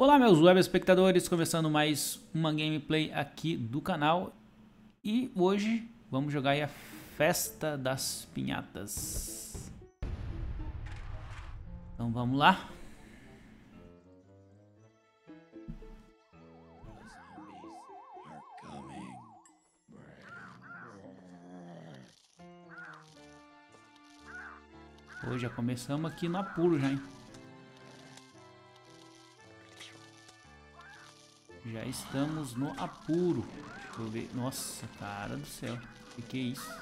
Olá meus web espectadores, começando mais uma gameplay aqui do canal. E hoje vamos jogar aí a Festa das Pinhatas. Então vamos lá. Hoje já começamos aqui no apuro já, hein? Já estamos no apuro. Deixa eu ver. Nossa, cara do céu. O que é isso?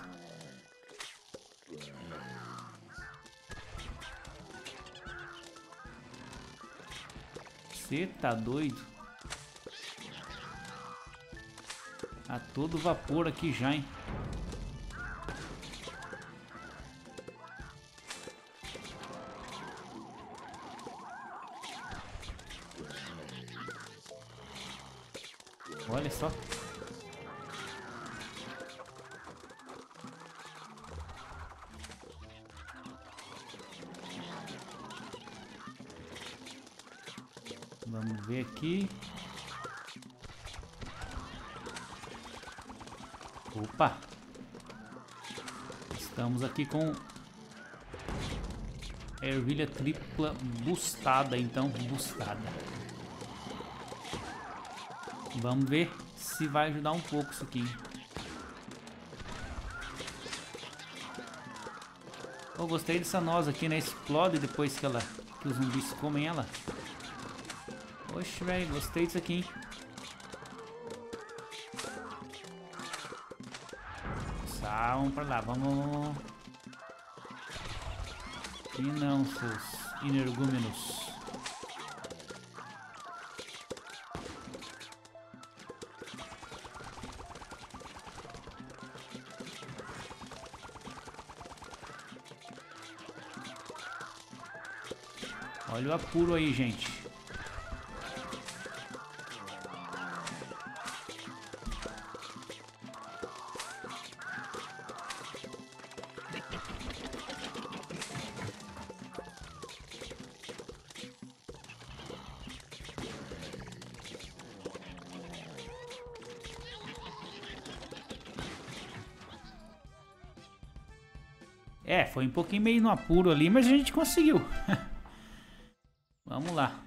Você tá doido? A todo vapor aqui já, hein? Olha só. Vamos ver aqui. Opa! Estamos aqui com ervilha tripla bustada, então, bustada. Vamos ver se vai ajudar um pouco isso aqui. Eu gostei dessa noz aqui, né? Explode depois que os zumbis comem ela. Oxe, velho, gostei disso aqui, hein? Vamos pra lá, vamos. E não, seus energúmenos. Olha o apuro aí, gente. É, foi um pouquinho meio no apuro ali, mas a gente conseguiu. Vamos lá.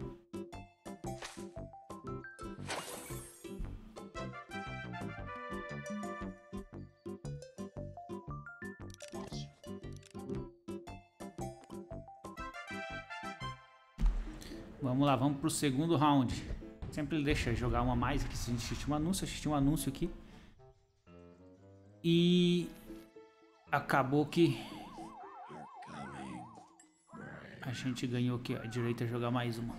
Vamos lá, vamos pro segundo round. Sempre ele deixa jogar uma mais aqui se a gente assistir um anúncio aqui. E acabou que a gente ganhou aqui, ó, direito a jogar mais uma.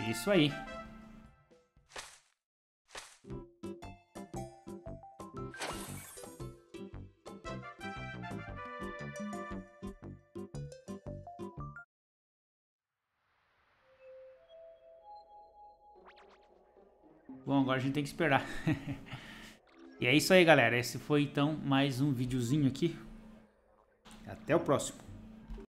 É isso aí. Bom, agora a gente tem que esperar. E é isso aí, galera. Esse foi então mais um videozinho aqui. Até o próximo.